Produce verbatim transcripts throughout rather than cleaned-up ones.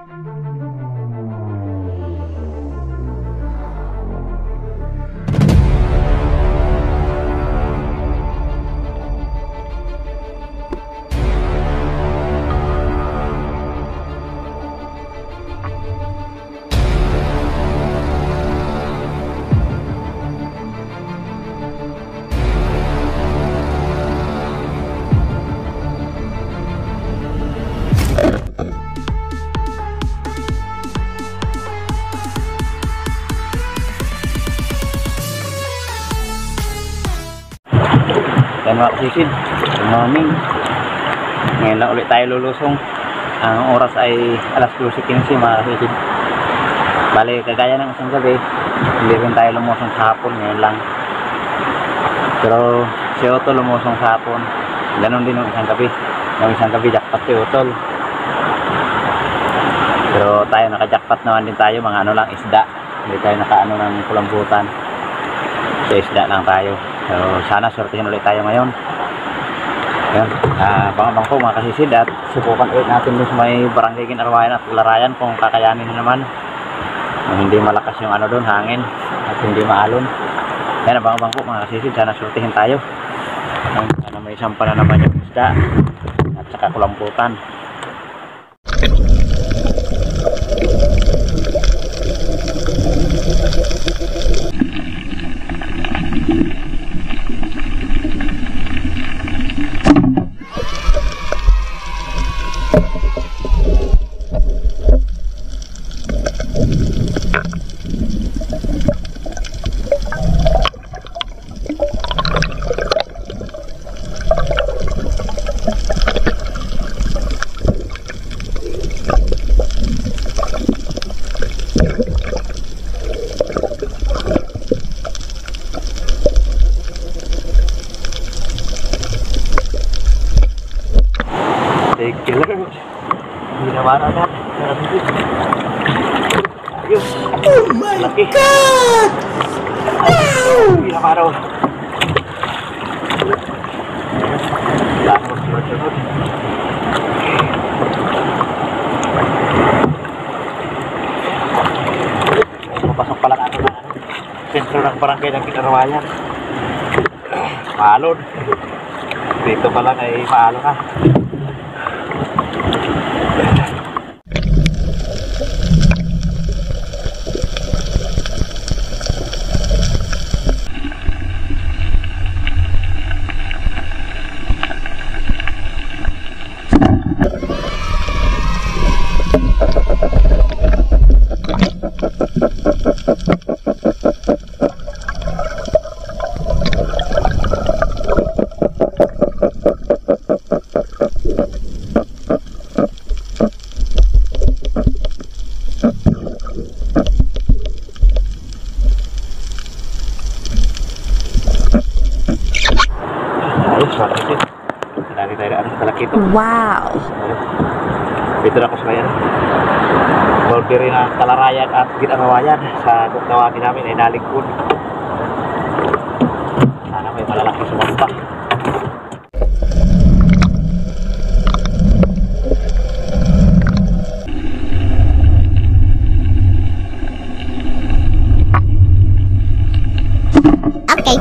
Yan mga kasisid, good morning. Ngayon lang ulit tayo lulusong. Ang oras ay alas twelve fifteen mga kasisid. Bale, kagaya ng isang gabi, hindi rin tayo lumusong sa hapon, ngayon lang. Pero si Otol lumusong sa hapon. Ganon din ng isang gabi. Ng isang gabi, jackpot si Otol. Pero tayo, naka-jackpot naman din tayo, mga ano lang, isda. Hindi tayo naka-ano ng kulambutan. Sa isda lang tayo. So sana sortihin ulit tayo ngayon. Yan, uh, bang-bang po mga kasisid, at subukan ulit natin dun sa may barangay Ginarwayan at Larayan kung kakayanin naman. Kung hindi malakas yung ano doon, hangin, at hindi maalon. Yan, bang-bang po mga kasisid, sana sortihin tayo. Yan, sana may sampa na naman yung isda at saka kulamputan. Oh my Laki. God! Wow! Hindi na paraw. Langot, sunod-sunod. Papasok pala natin na sentro ng barangay ng Ginarwayan. Maalon. Dito pala ay maalon na. Wow! Dito na ako sa bayan. Boundary ng Kalarayan at Ginarwayan. Sa kung tawagin namin ay Nalingkod. Sana may malalaki sumamba. Okay.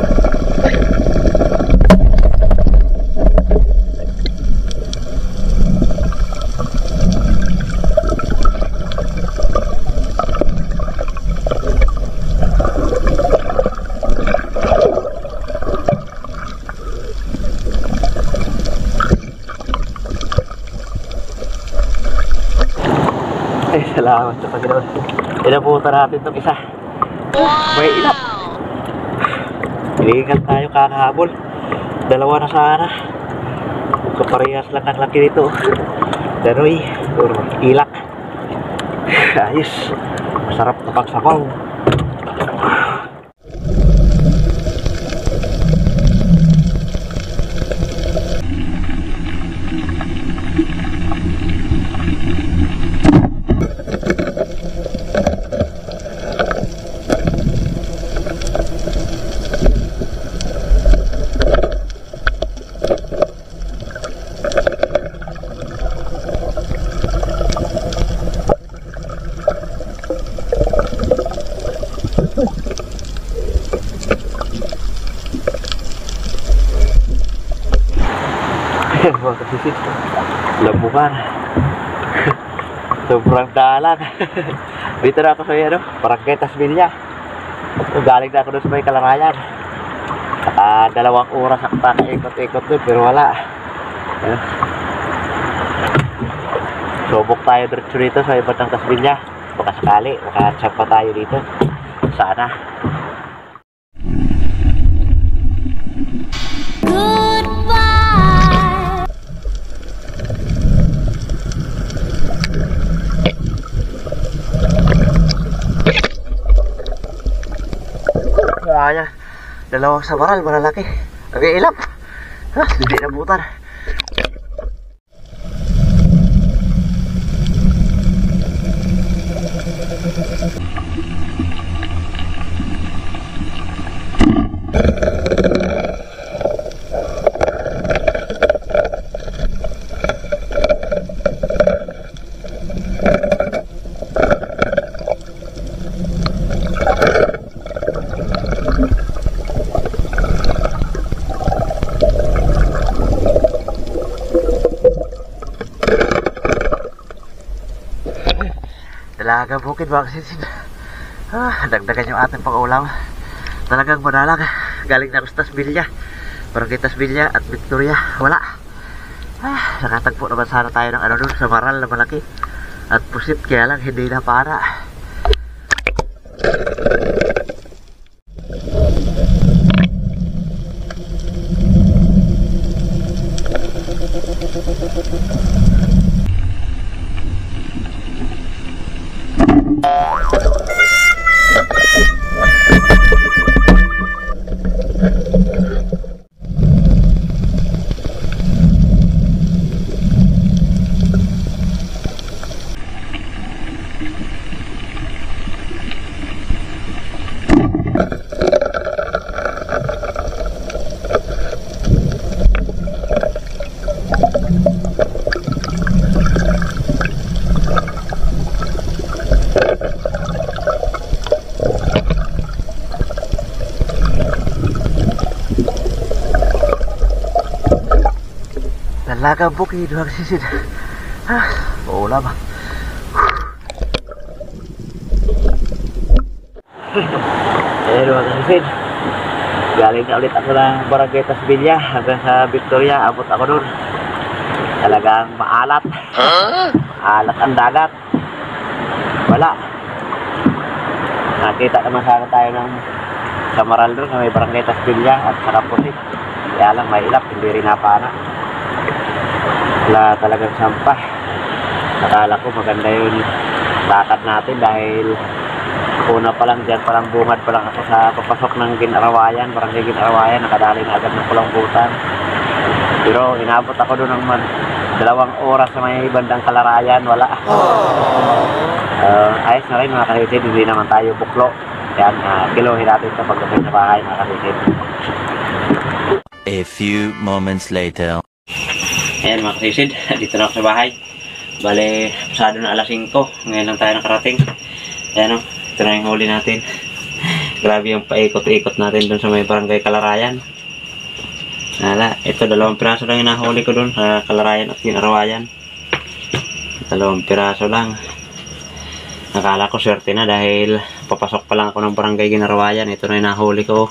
Ay, salamat sa Panginoon. Inabutan natin itong isa. May ilap. Iligal tayo kakahabol. Dalawa na sana. Kaparehas lang ang laki dito. Danoy, or ilak. Ayos. Masarap na pagsabaw. mga kasisid. Labukan. Sobrang dalan. Dito na ako sa ano, Barangay Tasbilya. Galing na ako doon sa may Kalarayan. Saka dalawang oras ako ikot-ikot doon pero wala. Ayan. Subok tayo diretso dito sa iba't ng Tasbilya. Baka sakali, makachap pa tayo dito. Sana. Ayan, dalawang sabaral, malalaki. Okay, ilap. Ah, hindi na butan. Dalagang bukid mga kasisid. Ah, dagdagan yung ating pang-ulam. Talagang manalang. Galing na ako sa Tasbilya. Barangay Tasbilya at Victoria. Wala. Ah, nakatagpo naman sana tayo ng ano doon sa maral na malaki. At pusit kaya lang hindi na para. Dalagang bukid mga kasisid. Ah, ulam. Ayan mga kasisid. Galing na ulit ako ng Barangay Tasbilya hanggang sa Victoria. Abot ako dun. Talagang maalat. Maalat ang dagat. Wala. Nakita naman sana tayo ng samaral dun na may Barangay Tasbilya at saka pusit. Kaya lang may ilap, hindi rin napana. Wala talagang sampah. Nakala ko maganda yung lakad natin dahil una pa lang dyan, palang bungad pa lang ako sa papasok ng Ginarawayan, Barangay Ginarawayan, nakadali na agad ng Kulangbutan. Pero inabot ako doon ng man, dalawang oras sa may bandang Kalarayan, wala. Uh, ayos na rin mga kasisid, hindi naman tayo buklo. Yan, uh, kilohin natin ito pagdating sa bahay mga kasisid. A few moments later. Ayan mga kasisid, dito na ako sa bahay. Bale, pasado na alas singko. Ngayon lang tayo nakarating. Ayan o, ito na yung huli natin. Grabe yung paikot-ikot natin dun sa may Barangay Kalarayan. Hala, ito dalawang piraso lang yung nahuli ko dun sa Kalarayan at Ginarawayan. Dalawang piraso lang. Nakala ko swerte na dahil papasok pa lang ako ng Barangay Ginarawayan. Ito na yung nahuli ko.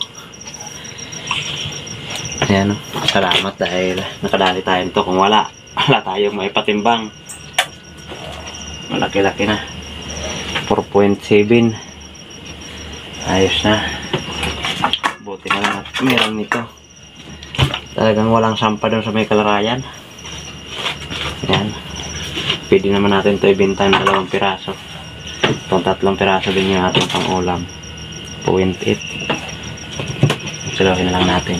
Ayan o, salamat dahil nakadali tayo nito. Kung wala, wala tayong may patimbang. Malaki-laki na, four point seven. Ayos na. Buti na lang at meron nito. Talagang walang sampa doon sa may Kalarayan. Ayan, pwede naman natin ito ibenta ng dalawang piraso. Itong tatlong piraso din yung ating pang ulam. Point eight. Salohin na lang natin.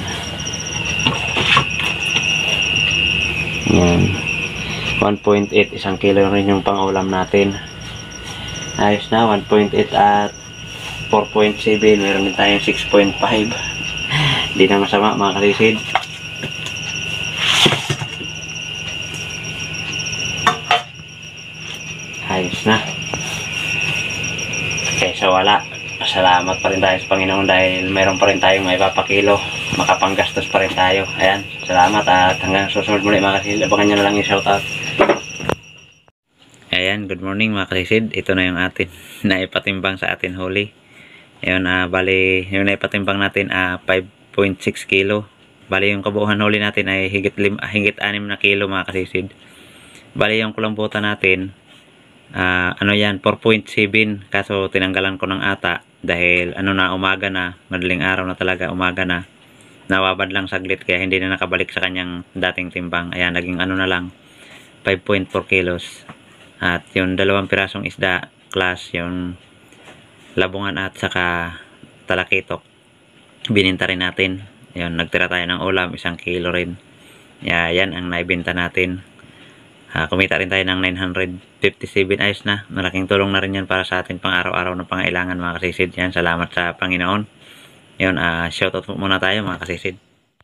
Yan, one point eight, isang kilo rin yung pang-ulam natin. Ayos na, one point eight at four point seven, meron din tayong six point five. Hindi na masama mga kasisid. Ayos na. Kaysa wala, salamat pa rin tayo sa Panginoon dahil meron pa rin tayong may papakilo, makapanggastos pa rin tayo. Ayan, salamat at hanggang susunod muli mga kasisid, abangan nyo na lang yung shoutout. Ayan, good morning mga kasisid, ito na yung atin na ipatimbang sa atin huli. Ayan, uh, bali yung naipatimbang natin uh, five point six kilo. Bali yung kabuuhan huli natin ay higit, lim, higit anim na kilo mga kasisid. Bali yung kulambutan natin Uh, ano yan, four point seven, kaso tinanggalan ko ng ata dahil ano na, umaga na, madaling araw na talaga, umaga na, nawabad lang saglit kaya hindi na nakabalik sa kanyang dating timbang. Ayan, naging ano na lang, five point four kilos. At yung dalawang pirasong isda class, yung labungan at saka talakitok, bininta rin natin. Yun, nagtira tayo ng ulam, isang kilo rin. Yeah, yan ang naibenta natin. Uh, kumita rin tayo ng nine hundred fifty-seven, ayos na. Malaking tulong na rin yan para sa atin pang araw-araw na pangailangan mga kasisid. Yan, salamat sa Panginoon. Yun, uh, shoutout po muna tayo mga kasisid.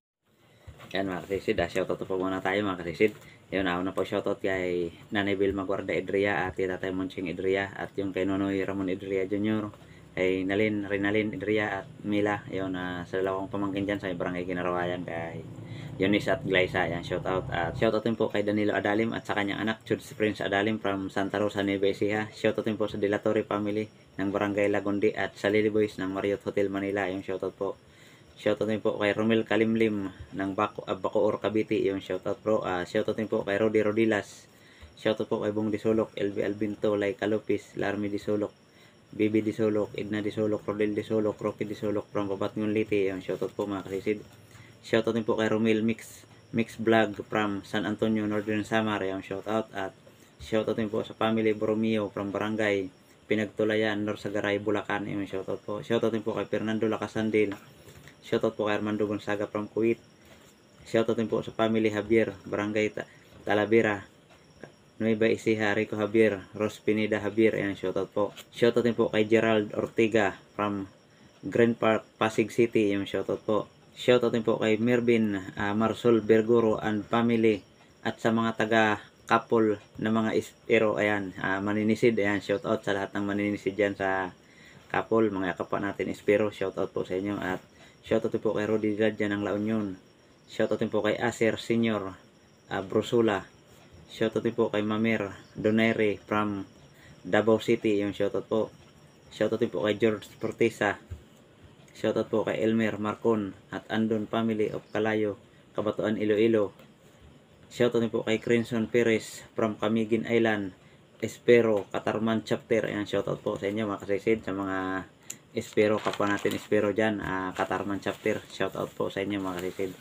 Yan mga kasisid, uh, shoutout po muna tayo mga kasisid. Yun, ako uh, na po shoutout kay Nanay Vilma Guarda Idria at Tatay Monching Idria at yung kay Nonoy Ramon Idria Junior, kay Nalin, Rinalin Idria at Mila. Yun, uh, sa dalawang pamangkin dyan sa Barangay Ginarawayan kay Eunice at Glyza. Yan, shoutout. At shoutout din po kay Danilo Adalim at sa kanyang anak Judes Prince Adalim from Santa Rosa, Nueva Ecija. Shoutout din po sa Dilatori family ng Barangay Lagundi at sa Lily Boys ng Marriott Hotel Manila. Yung shoutout po. Shoutout din po kay Romel Kalimlim ng Baco, uh, Bacoor Cavite. Yung shoutout po. Uh, shoutout din po kay Rodi Rodilas. Shoutout po kay Bong Disulok, L B Albinto, Lai Calopis, Larmi Disulok, Bibi Disulok, Edna Disulok, Rodel Disulok, Rocky Disulok from Babatngon Liti. Yung shoutout po mga kasisid. Shoutout din po kay Romil Mix Mix Vlog from San Antonio, Northern Samar. Yung shoutout. At shoutout din po sa family Borromeo from Barangay Pinagtulayan, Norsagaray, Bulacan. Yung shoutout po. Shoutout din po kay Fernando Lacasandil. Shoutout po kay Armando Gonzaga from Kuwait. Shoutout din po sa family Javier, Barangay Talavera, Nueva Ecija, Rico Javier, Ros Pineda Javier. Ayan, shoutout po. Shoutout din po kay Gerald Ortega from Grand Park, Pasig City. Yung shoutout po. Shoutout din po kay Mervin uh, Marsol Berguro and family at sa mga taga Kapol na mga ispero. Ayan, uh, maninisid. Ayan, shoutout sa lahat ng maninisid dyan sa Kapol, mga kapwa natin ispero. Shoutout po sa inyo. At shoutout din po kay Rodi Dadya ng La Union. Shoutout din po kay Aser Senior uh, Brusula. Shoutout din po kay Mamer Donaire from Davao City. Yung shoutout po. Shoutout din po kay George Portesa. Shoutout po kay Elmer Marcon at Andon family of Kalayo, Kabatuan, Iloilo. Shoutout din po kay Crimson Perez from Camiguin Island, Espero, Katarman Chapter. Ayan, shoutout po sa inyo mga kasisid, sa mga Espero, kapwa natin Espero dyan, uh, Katarman Chapter. Shoutout po sa inyo mga kasisid.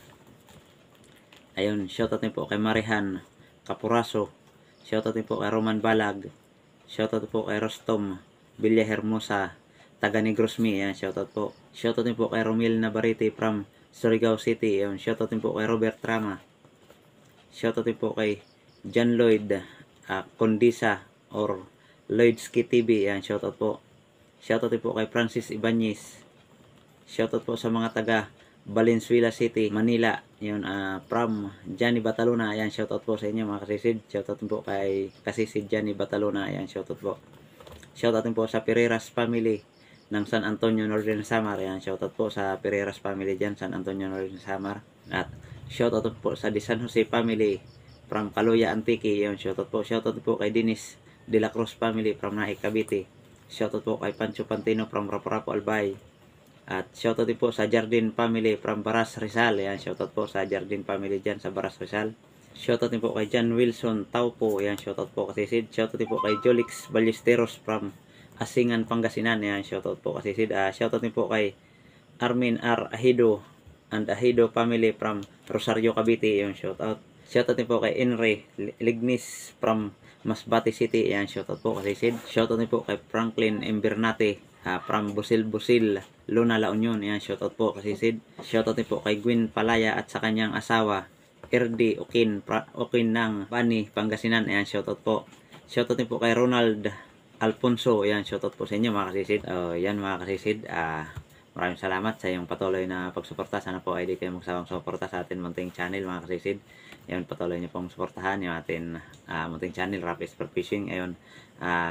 Ayun, shoutout din po kay Marihan Capuraso. Shoutout din po kay Roman Balag. Shoutout po kay Rostom Villa Hermosa, taga Negros Mi. Ayan, shoutout po. Shoutout din po kay Romil Navarrete from Surigao City. Ayan, shoutout din po kay Robert Trama. Shoutout din po kay John Lloyd uh, Condisa or Lloydski T V. Ayan, shoutout po. Shoutout din po kay Francis Ibanez. Shoutout po sa mga taga Valenzuela City, Manila. Yun, uh, from Johnny Batalona. Ayan, shoutout po sa inyo mga kasisid. Shoutout din po kay kasisid Johnny Batalona. Ayan, shoutout po. Shoutout din po sa Pereiras family ng San Antonio, Northern Samar. Ayan, shoutout po sa Pereiras family dyan, San Antonio, Northern Samar. At shoutout po sa De San Jose family from Caluya, Antique. Ayan, shoutout po. Shoutout po kay Dennis De La Cruz family from Naik, Cavite. Shoutout po kay Pancho Pantino from Rapo-Rapo, Albay. At shoutout din po sa Jardin family from Baras, Rizal. Ayan, shoutout po sa Jardin family dyan sa Baras, Rizal. Shoutout din po kay John Wilson Taupo. Ayan, shoutout po kasi Sid. Shoutout din po kay Jolix Ballesteros from Asingan, Pangasinan. Ayan, shoutout po kasi Sid. Uh, shoutout din po kay Armin R. Ahido and Ahido family from Rosario, Cavite. Ayan, shoutout. Shoutout din po kay Enre Lignis from Masbate City. Ayan, shoutout po kasi Sid. Shoutout din po kay Franklin Embernate uh, from Busil Busil, Luna, La Union. Ayan, shoutout po kasi Sid. Shoutout din po kay Gwen Palaya at sa kanyang asawa Erdi Okin, Okin ng Bani, Pangasinan. Ayan, shoutout po. Shoutout din po kay Ronald Alfonso. Ayan, shoutout po sa inyo mga kasisid. Uh, yan mga kasisid, uh, maraming salamat sa iyong patuloy na pagsuporta. Sana po ay di kayo magsawang suporta sa atin munting channel mga kasisid. Ayan, patuloy niyo pong suportahan yung atin uh, munting channel, Rap Expert Fishing. Ayan, uh,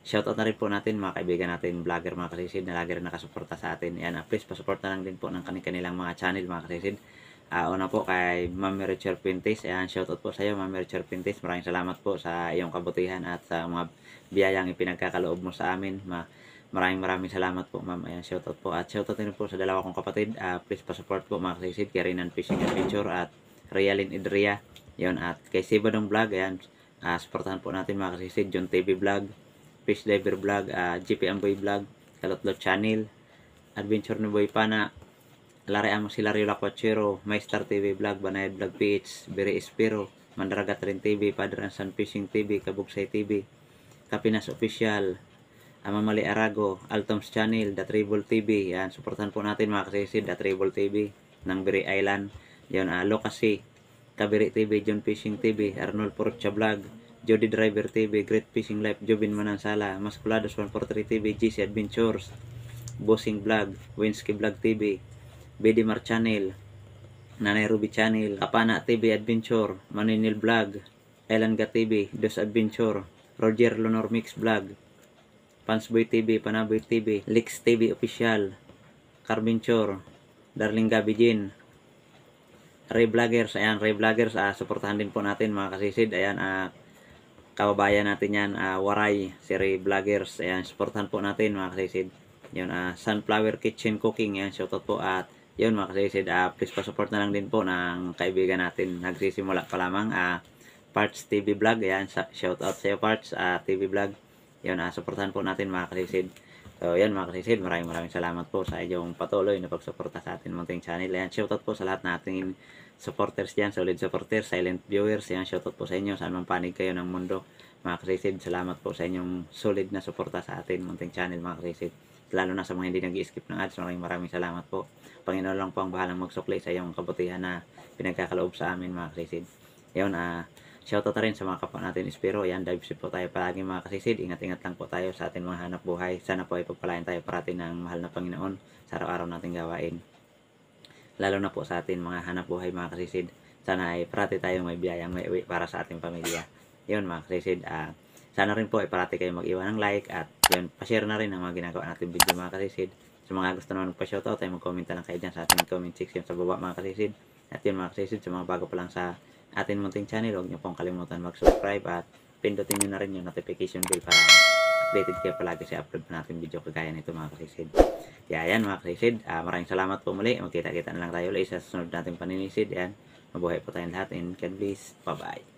shoutout na rin po natin mga kaibigan natin, vlogger mga kasisid na lagi rin nakasuporta sa atin. Ayan, uh, please pasuporta lang din po ng kanilang mga channel mga kasisid. Uh, una po kay Ma'am Richard Pintes. Ayan, shoutout po sa iyo Ma'am Richard Pintes. Maraming salamat po sa iyong kabutihan at sa mga biyayang ipinagkakaloob mo sa amin. Ma maraming maraming salamat po Ma'am. Ayan, shoutout po. At shoutout din po sa dalawa kong kapatid. Uh, please pasupport po mga kasisid, Karinan Fishing Adventure at Realin Idria. Yun, at kay Sibadong Vlog. Ayan, uh, supportahan po natin mga kasisid, John T V Vlog, Fish Diver Vlog, uh, G P Amboy Vlog, Kalotlot Channel, Adventure ni Boy Pana, Lareamo Silario Lacuachero, Maestar T V Vlog, Banayad Vlog P H, Biri Espiro, Mandaragat rin T V, Padre San Fishing T V, Kabugsay T V, Kapinas Official, Amamali Arago, Altoms Channel, The Tribal T V. Yan, supportan po natin mga kasisid, The Tribal T V ng Biri Island. Yan, uh, Lokasi, Kabiri T V, John Fishing T V, Arnold Porcha Vlog, Jody Driver T V, Great Fishing Life, Jobin Manansala, Masculados one forty-three T V, G C Adventures, Bossing Vlog, Winsky Vlog T V, B D Mar Channel, Nanay Ruby Channel, Kapana T V Adventure, Maninil Vlog, Elanga T V, Dos Adventure, Roger Lonor Mix Vlog, Pansboy T V, Panaboy T V, Lix T V Official, Carventure, Darling Gabi Jin, Ray Vloggers. Ayan, Ray Vloggers, uh, suportahan din po natin mga kasisid. Ayan, ah, uh, kababayan natin yan, uh, Waray, si Ray Vloggers. Ayan, supportan po natin mga kasisid. Yun, uh, Sunflower Kitchen Cooking. Ayan, shoutout po. At yun mga kasisid, uh, please pa-support na lang din po ng kaibigan natin. Nagsisimula pa lamang, uh, Parts T V Vlog. Ayan, shoutout sa iyo Parts, uh, T V Vlog. Yun, uh, supportan po natin mga kasisid. So yan mga kasisid, maraming maraming salamat po sa inyong patuloy na pagsuporta sa atin munting channel. Ayan, shoutout po sa lahat nating supporters dyan, solid supporters, silent viewers. Ayan, shoutout po sa inyo, saan mang panig kayo ng mundo mga kasisid. Salamat po sa inyong solid na suporta sa atin munting channel mga kasisid. Lalo na sa mga hindi nag-i-skip ng ads, maraming maraming salamat po. Panginoon lang po ang bahalang magsukli sa iyong kabutihan na pinagkakaloob sa amin mga kasisid. Yun, ah, uh, shoutout na rin sa mga kapwa natin Espiro. Ayan, dive po tayo palagi mga kasisid. Ingat-ingat lang po tayo sa ating mga hanap buhay. Sana po ay pagpalain tayo parati ng mahal na Panginoon sa araw-araw nating gawain. Lalo na po sa ating mga hanap buhay mga kasisid. Sana ay parati tayong may biyayang may uwi para sa ating pamilya. Yun mga kasisid. Uh, sana rin po ay parati kayo mag-iwan ng like at yun, pa-share na rin ang mga ginagawa natin video mga kasisid. Sa mga gusto naman magpa-shoutout ay mag-comment lang kayo dyan sa ating comment section sa baba mga kasisid. At yun mga kasisid, sa mga bago pa lang sa atin munting channel, huwag niyo pong kalimutan mag-subscribe at pindutin niyo na rin yung notification bell para updated kayo palagi sa upload pa natin video kagaya nito mga kasisid. Kaya yan mga kasisid, uh, maraming salamat po muli. Magkita-kita na lang tayo ulit sa susunod nating paninisid. Yan, mabuhay po tayong lahat and God bless. Bye bye.